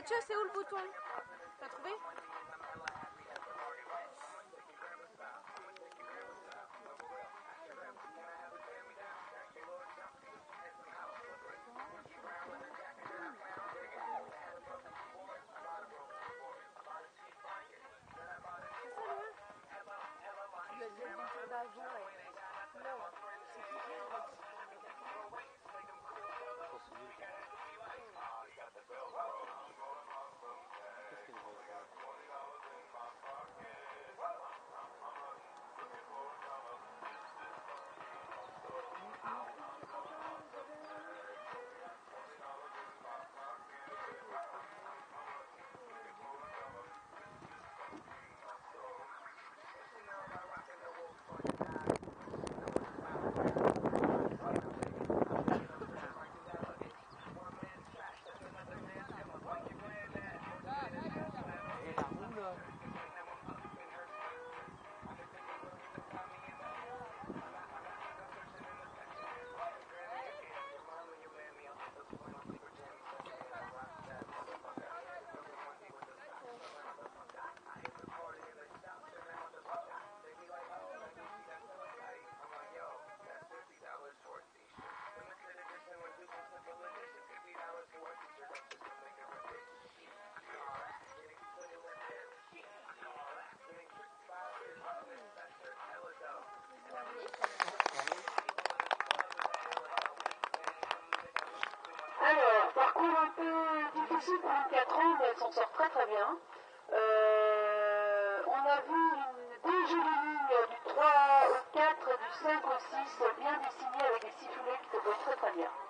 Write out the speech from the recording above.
Mathieu, c'est où le bouton? T'as trouvé? Alors, parcours un peu difficile pour une 4 ans, mais elle s'en sort très très bien. On a vu deux jolies lignes du 3 au 4, du 5 au 6, bien dessinées avec des sifflets qui se voient très très bien.